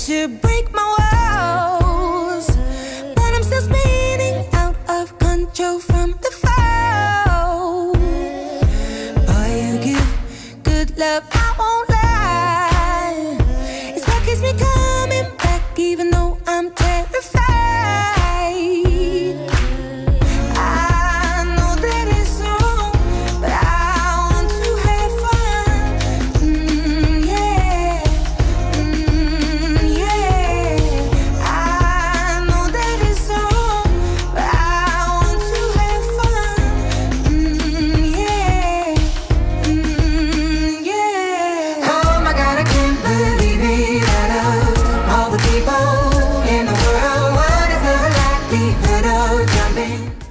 to break my walls, but I'm still spinning out of control from the fall. Boy, you give good love, I won't lie. It's what keeps me coming back, even though I'm terrified. I know that it's wrong, but I want to have fun. Yeah, yeah. I know that it's wrong, but I want to have fun. Yeah, yeah. Oh my God, I can't believe it. Out of all the people in the world, what is the likelihood of jumping?